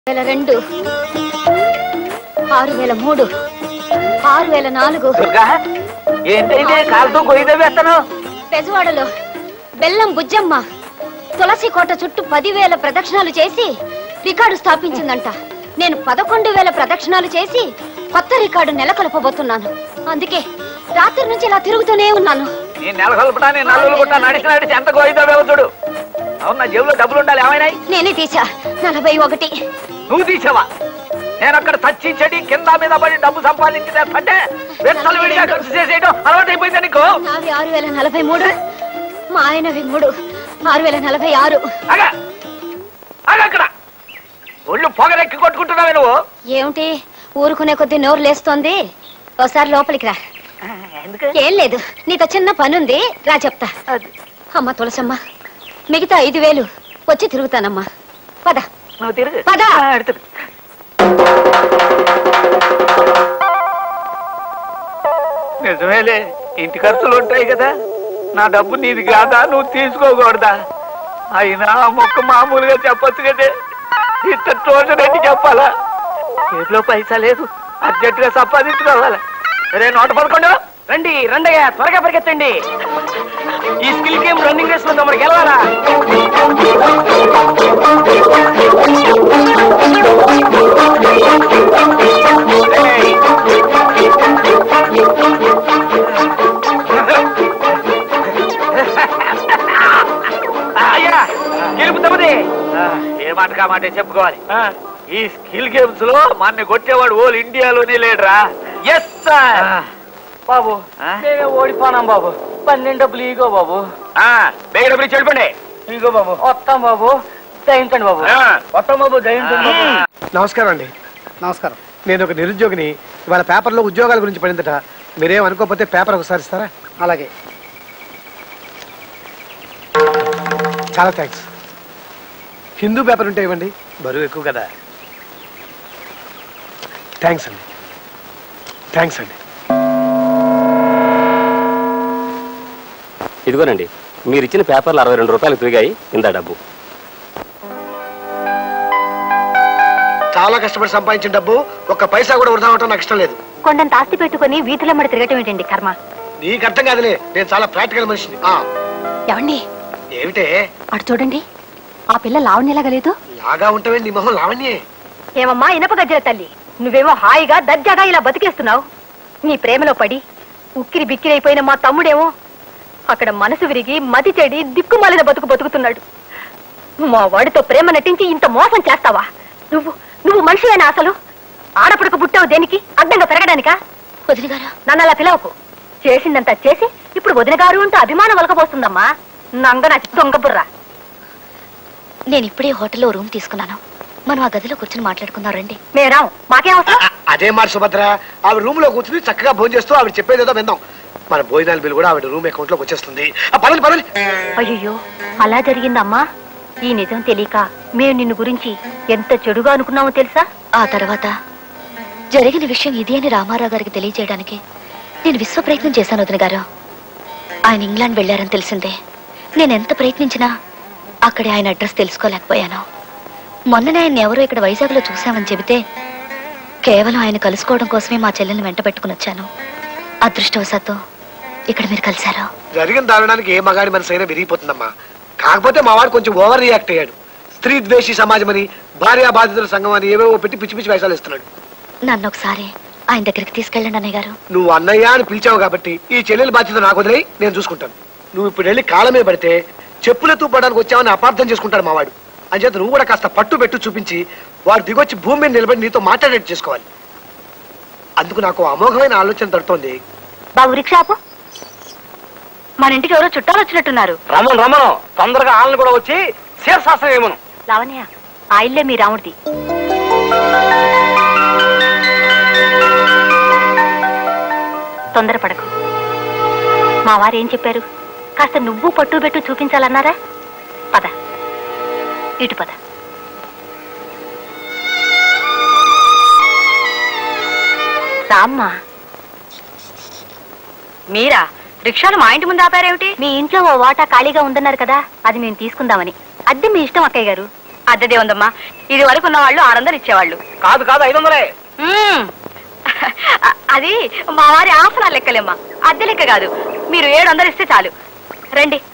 2002 6003 6004 పెజవాడలో బెల్లం బుజ్జమ్మ తులసి కోట చుట్టూ 10,000 ప్రదక్షిణాలు చేసి రికార్డు స్థాపించిందంట. నేను 11,000 ప్రదక్షిణాలు చేసి కొత్త రికార్డు నెలకొల్పబోతున్నాను. అందుకే రాత్రి నుంచి ఇలా తిరుగుతూనే ఉన్నాను. అవునా, జేబులో డబ్బులు ఉండాలి. ఏమైనాయి? నేనే తీసా 41. నువ్వు తీసావా? నేను అక్కడ తచ్చి చెడి కింద మీద పడి డబ్బు సంపాదించిందంటే ఖర్చు చేసేయడం అలవాటు అయిపోయిందా నీకు? నావి 6,043, మా ఆయనవి 3 6,046. అక్కడ ఒళ్ళు పొగరెక్కి కొట్టుకుంటున్నావే నువ్వు. ఏమిటి ఊరుకునే కొద్ది నోరు లేస్తోంది? ఒకసారి లోపలికి రా. ఏం లేదు, నీతో చిన్న పనుంది, రా చెప్తా. అమ్మ తులసమ్మ, మిగతా 5,000 వచ్చి తిరుగుతానమ్మా. పద పద. నిజమేలే, ఇంటి ఖర్చులు ఉంటాయి కదా. నా డబ్బు నీది కాదా, నువ్వు తీసుకోకూడదా? అయినా మొక్క మామూలుగా చెప్పొచ్చు కదే, ఇంత తోటరెడ్డి చెప్పాలా? చేతిలో పైసా లేదు, అర్జెంటుగా సంపాదించుకోవాలా? రే 111, రండి రండయ్యా, త్వరగా పరిగెత్తండి. ఈ స్కిల్ గేమ్ రన్నింగ్ రేస్ లో మనకి గెలవాలా? అయ్యా గెలుపుతామది. ఏ మాట కా మాట చెప్పుకోవాలి. ఈ స్కిల్ గేమ్స్ లో మన కొట్టేవాడు ఓల్ ఇండియాలోనే లేడురా. Yes sir. బాబు మేమే ఓడిపోనాం బాబు. 12 డబ్బులు ఇగో బాబు. బేగ డబ్బులు చెడిపండి. ఇగో బాబు. వస్తాం బాబు, దయించండి బాబు. వస్తాం బాబు, దయించండి బాబు. నమస్కారం అండి. నమస్కారం. నేను ఒక నిరుద్యోగిని. ఇవాళ పేపర్లో ఉద్యోగాల గురించి పడిందట. మీరేం అనుకోకపోతే పేపర్ ఒకసారి ఇస్తారా? అలాగే. చాలా థ్యాంక్స్. హిందూ పేపర్ ఉంటే ఇవ్వండి, బరువు ఎక్కువ కదా. థ్యాంక్స్ అండి. థ్యాంక్స్ అండి. ఇదిగోనండి, మీరు ఇచ్చిన పేపర్లు 62 రూపాయలు తిరిగాయి. ఇందా డబ్బు. చాలా కష్టపడి సంపాదించిన డబ్బు ఒక్క పైసా కూడా వృధా అవటం నాకు ఇష్టం లేదు. కొండంత ఆస్తి పెట్టుకుని వీధిలో మడి తిరగటం ఏంటండి కర్మ? నీకు అర్థం కాదులే, నేను చాలా ప్రాక్టికల్ మనిషిని. ఏమండి, ఏమిటే అటు చూడండి, ఆ పిల్ల లావణ్యలాగలేదు? లాగా ఉంటావే, నీ మొహం లావణ్యే. ఏమమ్మా ఇనప గజ్జల తల్లి, నువ్వేమో హాయిగా దర్జాగా ఇలా బతికేస్తున్నావు. నీ ప్రేమలో పడి ఉక్కిరి బిక్కిరి అయిపోయిన మా తమ్ముడేమో అక్కడ మనసు విరిగి మతి చెడి దిక్కుమాలిన బతుకుతున్నాడు. మా వాడితో ప్రేమ నటించి ఇంత మోసం చేస్తావా? నువ్వు మనిషివేనా? అసలు ఆడపడకు పుట్టావు దేనికి? అడ్డంగా పెరగడానికా? వదిన గారు, నన్ను అలా పిలవకు. చేసిందంతా చేసి ఇప్పుడు వదిన గారు అంటూ అభిమానం వలకపోస్తుందమ్మా. నంగ నా దొంగ బుర్రా. నేను ఇప్పుడే హోటల్లో రూమ్ తీసుకున్నాను, మనం ఆ గదిలో కూర్చొని మాట్లాడుకుందాం రండి. మేరాం, మాకేం అవసరం? అదే మాట సుభద్ర, ఆవిడ రూమ్ లో కూర్చుని చక్కగా భోజనం చేస్తూ ఆవిడ చెప్పేదేదో విందాం. మన భోజనాల బిల్లు కూడా ఆవిడ రూమ్ అకౌంట్ లోకి వచ్చేస్తుంది. పదండి. అయ్యో, అలా జరిగిందమ్మా. ఈ నిజం తెలియక మేము నిన్ను గురించి ఎంత చెడుగా అనుకున్నామో తెలుసా? ఆ తర్వాత జరిగిన విషయం ఇది అని రామారావు గారికి తెలియజేయడానికి నేను విశ్వ ప్రయత్నం చేశాను వదిన గారు. ఆయన ఇంగ్లాండ్ వెళ్లారని తెలిసిందే. నేను ఎంత ప్రయత్నించినా అక్కడే ఆయన అడ్రస్ తెలుసుకోలేకపోయాను. మొన్ననే ఆయన ఎవరో ఇక్కడ వైజాగ్ లో చూశామని చెబితే కేవలం ఆయన కలుసుకోవడం కోసమే మా చెల్లెల్ని వెంట పెట్టుకుని వచ్చాను. అదృష్టవశాత్తు ఇక్కడ మీరు కలిశారు. జరిగిన దారుణానికి ఏ మగాడి మనసు అయినా విరిగిపోతుందమ్మా. కాకపోతే మా వాడు కొంచెం ఓవర్ రియాక్ట్ అయ్యాడు. స్త్రీ ద్వేషి సమాజం అని, భార్యా బాధితుల సంఘం అని ఏవేవో పెట్టి పిచ్చి పిచ్చి వేషాలు ఇస్తున్నాడు. నన్ను ఒకసారి ఆయన దగ్గరికి తీసుకెళ్ళండి అన్నయ్య గారు. నువ్వు అన్నయ్య అని పిలిచావు కాబట్టి ఈ చెల్లెల బాధ్యత నాకు వదిలే, నేను చూసుకుంటాను. నువ్వు ఇప్పుడు వెళ్ళి కాళ్ళమే పడితే చెప్పులెత్తు పడడానికి వచ్చావని అపార్థం చేసుకుంటాడు మావాడు. అంచేత నువ్వు కూడా కాస్త పట్టు పెట్టు చూపించి వాడు దిగొచ్చి భూమి మీద నిలబడి నీతో మాట్లాడేట్టు చేసుకోవాలి. అందుకు నాకు అమోఘమైన ఆలోచన తడుతోంది. బాబు రిక్షాపు, మన ఇంటికి ఎవరో చుట్టాలు వచ్చినట్టున్నారు. రమణ తొందరగా ఆళ్ళని కూడా వచ్చి శీర్షాస్త్రం ఏమను. లావణ్య, ఆ ఇల్లే మీ రాముడిది. తొందరపడకు. మా వారు ఏం చెప్పారు? కాస్త నువ్వు పట్టు పెట్టు చూపించాలన్నారా? పద, ఇటు పద. రామ్మా. మీరా రిక్షాలు మా ఇంటి ముందు ఆపారేమిటి? మీ ఇంట్లో ఓ వాటా ఖాళీగా ఉందన్నారు కదా, అది మేము తీసుకుందామని. అద్దె మీ ఇష్టం అక్కయ్య గారు. అద్దెదే ఉందమ్మా. ఇది వరకు ఉన్న వాళ్ళు 600 ఇచ్చేవాళ్ళు. కాదు 500. అది మా వారి ఆసనాలు లెక్కలేమ్మా, అద్దె లెక్క కాదు. మీరు 700 ఇస్తే చాలు. రండి.